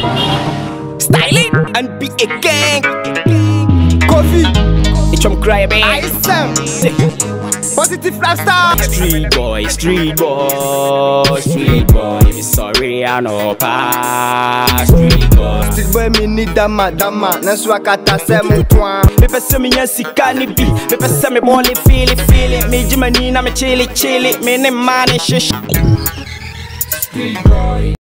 Stylin NbaGenG. Kofi Ayisem. Positive lifestyle. Street boy. Me sorry I no pass. Street boy. Still boy me need dama. Nansu akata se mu kwa. Me pese me yansika ni bi. Me pese me body feel it. Me jimani na me chili. Me ne man shish. Street boy.